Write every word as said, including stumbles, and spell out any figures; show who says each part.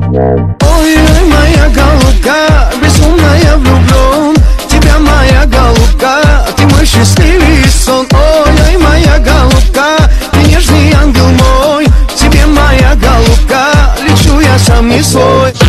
Speaker 1: Ой-ой, моя голубка, безумно я влюблен в тебя, моя голубка, ты мой счастливый сон. Ой-ой, моя голубка, ты нежный ангел мой, в тебе, моя голубка, лечу я сам не свой.